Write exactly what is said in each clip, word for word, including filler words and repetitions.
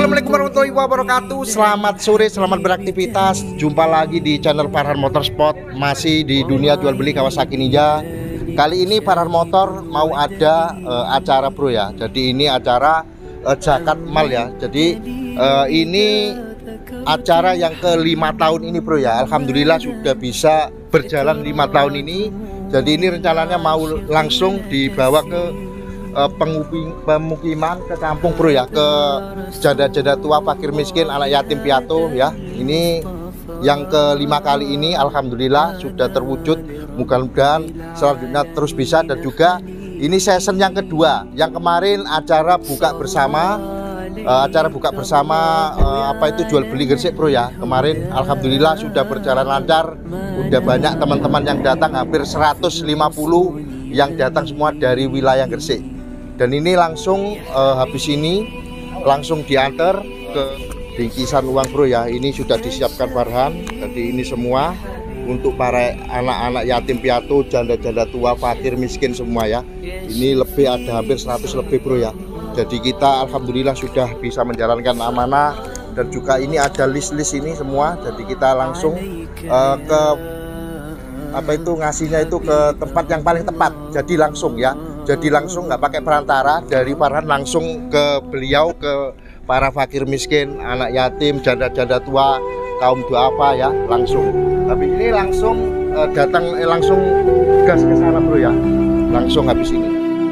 Assalamualaikum warahmatullahi wabarakatuh. Selamat sore, selamat beraktivitas. Jumpa lagi di channel Farhan Motorsport. Masih di dunia jual beli Kawasaki Ninja. Kali ini Farhan Motor mau ada uh, acara bro ya. Jadi ini acara uh, zakat mal ya. Jadi uh, ini acara yang kelima tahun ini bro ya. Alhamdulillah sudah bisa berjalan lima tahun ini. Jadi ini rencananya mau langsung dibawa ke pemukiman, ke kampung bro ya, ke janda-janda tua, fakir miskin, anak yatim piatu ya. Ini yang kelima kali ini alhamdulillah sudah terwujud. Mudah-mudahan selanjutnya terus bisa. Dan juga ini season yang kedua. Yang kemarin acara buka bersama, uh, acara buka bersama uh, apa itu jual beli Gresik bro ya. Kemarin alhamdulillah sudah berjalan lancar. Udah banyak teman-teman yang datang, hampir seratus lima puluh yang datang semua dari wilayah Gresik. Dan ini langsung uh, habis ini langsung diantar ke bingkisan uang bro ya. Ini sudah disiapkan Farhan. Jadi ini semua untuk para anak-anak yatim piatu, janda-janda tua, fakir miskin semua ya. Ini lebih, ada hampir seratus lebih bro ya. Jadi kita alhamdulillah sudah bisa menjalankan amanah. Dan juga ini ada list-list ini semua. Jadi kita langsung uh, ke apa itu ngasihnya itu ke tempat yang paling tepat. Jadi langsung ya. Jadi langsung nggak pakai perantara, dari Farhan langsung ke beliau, ke para fakir miskin, anak yatim, janda-janda tua, kaum duafa ya, langsung. Tapi ini langsung eh, datang eh, langsung gas ke sana bro ya, langsung habis ini.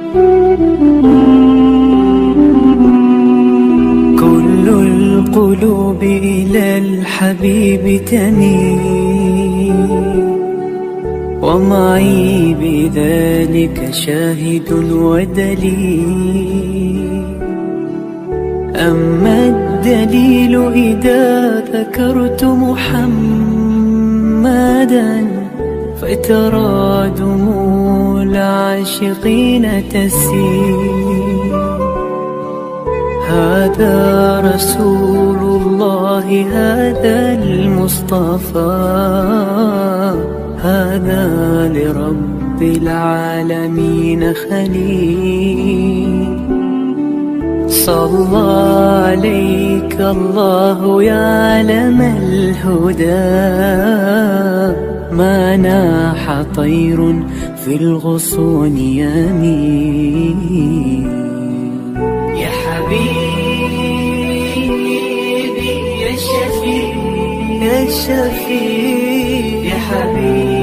Kullul qulubi ilal habibi tamim ومعي بذلك شاهد ودليل أما الدليل إذا ذكرت محمدا فترى دموع العاشقين تسيل هذا رسول الله هذا المصطفى هذا لرب العالمين خليل صلى عليك الله يا علم الهدى ما ناح طير في الغصون يمين يا حبيبي يا شفيع يا شفيع يا حبيبي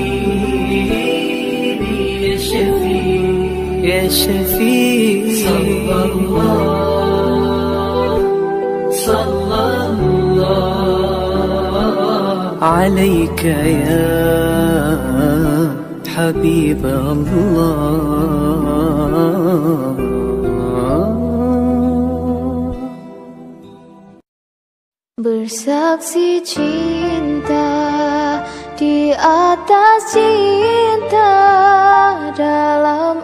يا شفيع صلى الله صلى الله عليك يا حبيب الله. Bersaksi cinta di atas cinta dalam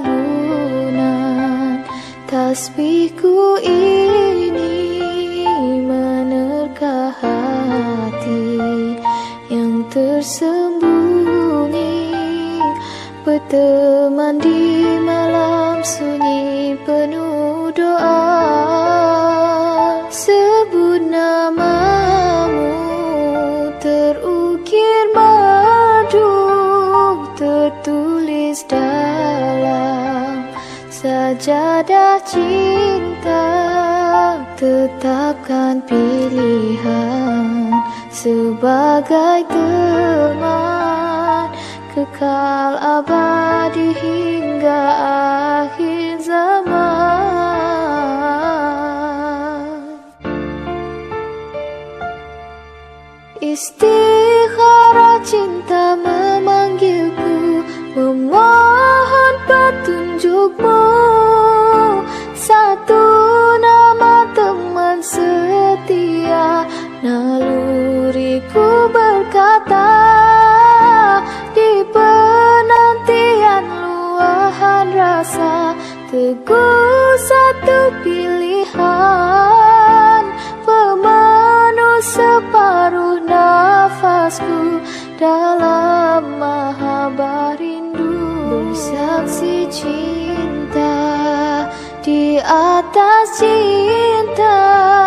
alunan tasbihku ini menerka hati yang tersembunyi, berteman di malam sunyi penuh doa. Sebut namamu terukir madu, tertulis dalam sajadah cinta. Tetapkan pilihan sebagai teman kekal abadi hingga akhir zaman. Istikharah cinta memanggilku, memohon petunjukmu. Satu nama teman setia, naluriku berkata, di penantian luahan rasa, teguh satu pilihan, pemenuh separuh nafasku dalam mahabbah rindu. Bersaksi cinta di atas cinta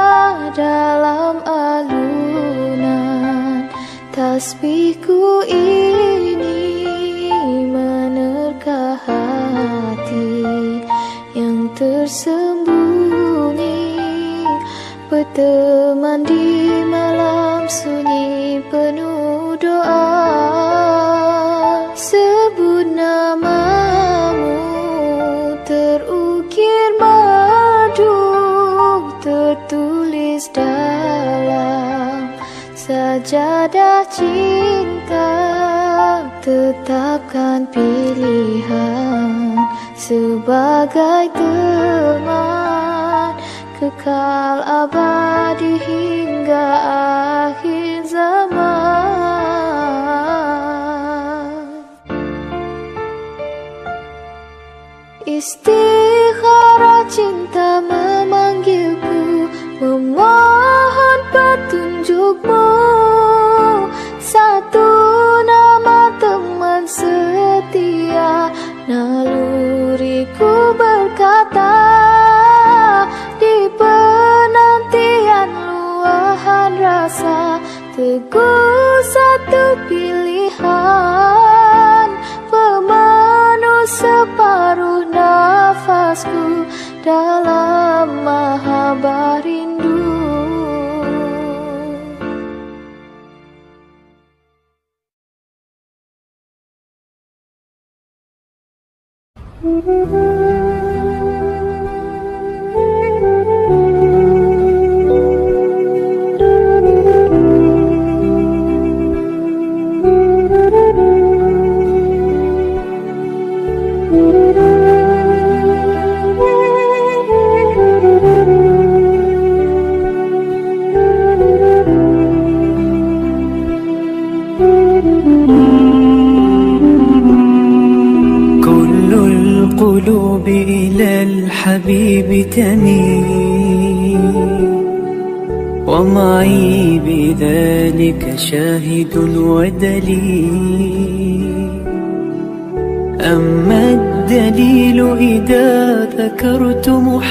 tasbihku ini menerka hati yang tersembunyi, berteman di malam sunyi penuh doa. Sebut namamu terukir madu, tertulis dalam sajadah cinta. Tetapkan pilihan sebagai teman kekal abadi hingga akhir zaman. Istikharah cinta memanggilku, memohon petunjukmu. Satu nama teman setia, naluriku berkata, di penantian luahan rasa, teguh satu pilihan, pemenuh separuh nafasku dalam mahabbah rindu. القلوب إلى الحبيب تميل، ومعي بذلك شاهد ودليل. أما الدليل إذا ذكرت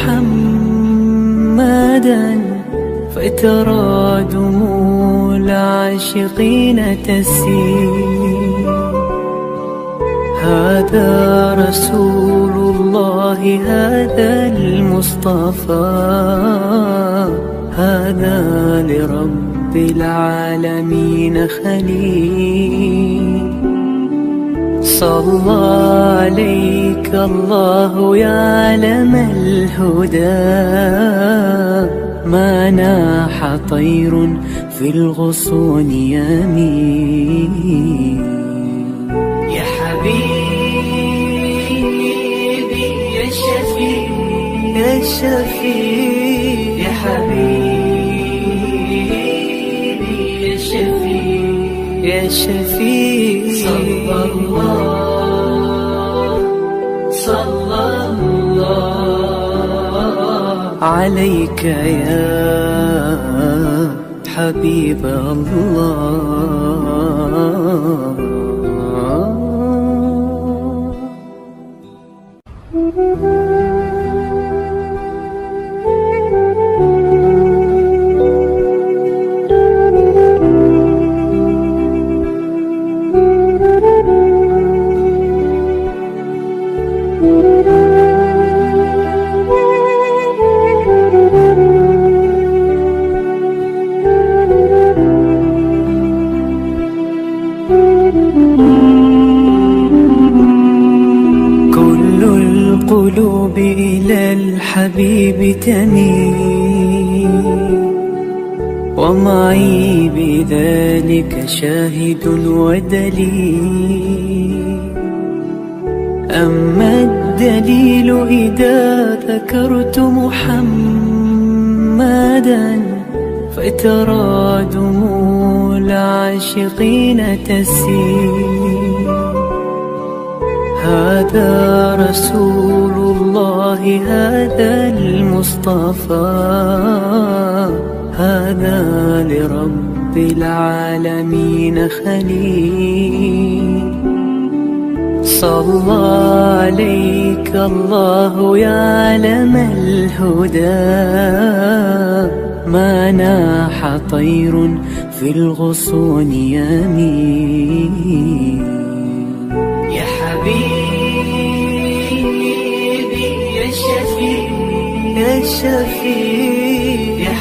محمدا، فترى دموع العاشقين تسيل. هذا رسول الله، هذا المصطفى، هذا لرب العالمين خليل. صلى عليك الله يا علم الهدى، ما ناح طير في الغصون يمين. يا حبيبي يا شفيع يا شفيع، يا حبيبي يا شفيع يا شفيع. صلى الله صلى الله عليك يا حبيب الله. القلوب إلى الحبيب تميل، ومعي بذلك شاهد ودليل. أما الدليل إذا ذكرت محمدا، فترى دموع العاشقين تسيل. هذا رسول الله، هذا المصطفى، هذا لرب العالمين خليل. صلى عليك الله يا علم الهدى، ما ناح طير في الغصون يمين. يا حبيبي يا شفيع يا شفيع يا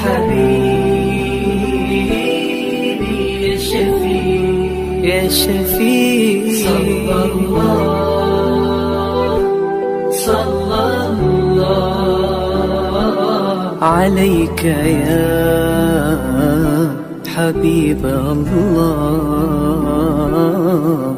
حبيبي يا شفيع يا شفيع. صلى الله صلى الله عليك يا حبيب الله.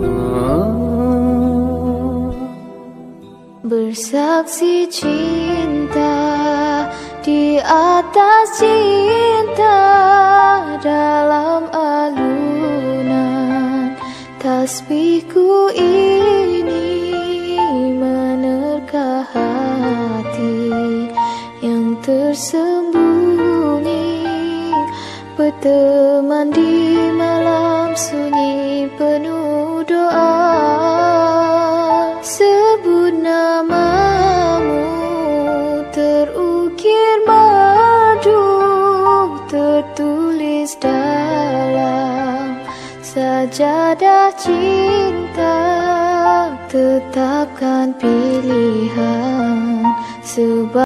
Bersaksi cinta di atas cinta dalam alunan tasbihku ini menerka hati yang tersembunyi, berteman di malam sunyi penuh doa. Sebut namamu terukir madu, tertulis dalam sajadah cinta. Tetapkan pilihan sebab